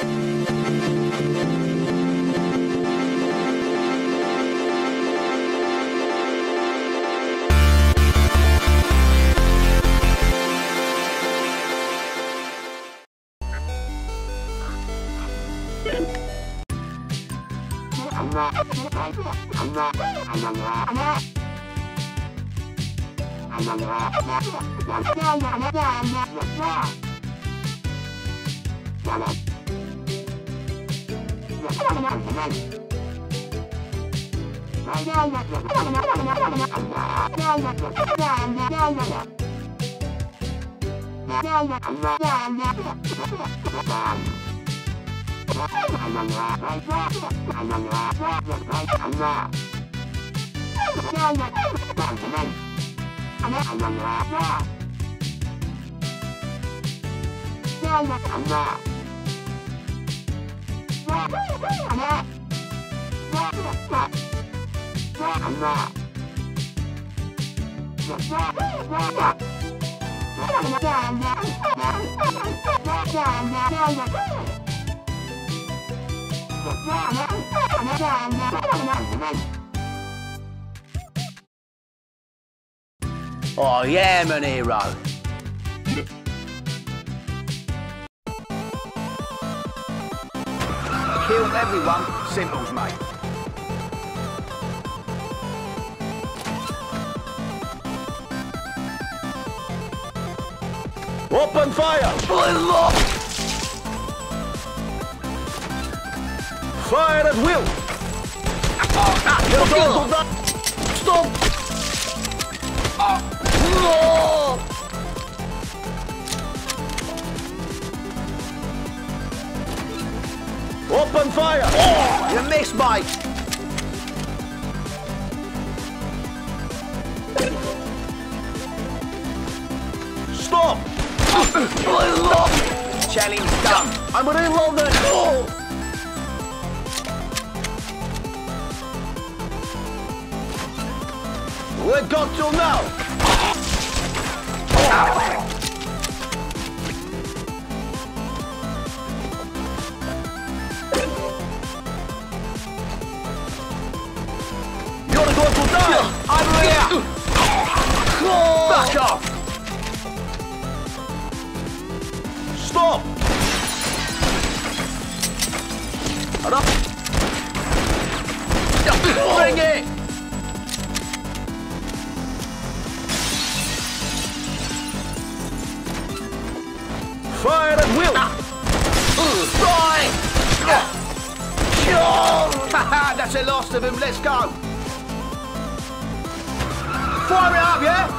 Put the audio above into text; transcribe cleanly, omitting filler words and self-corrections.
Oh, yeah, I'm an hero. Kill everyone, simples, mate. Open fire! Fire at will! Stop! Open fire! Oh, you missed, mate. Stop! Challenge done. I'm reloading! We got you now! You're going to die! Over here. Back off. Stop! Bring it. Fire at will! Right. That's the last of him. Let's go. Fire it up, yeah?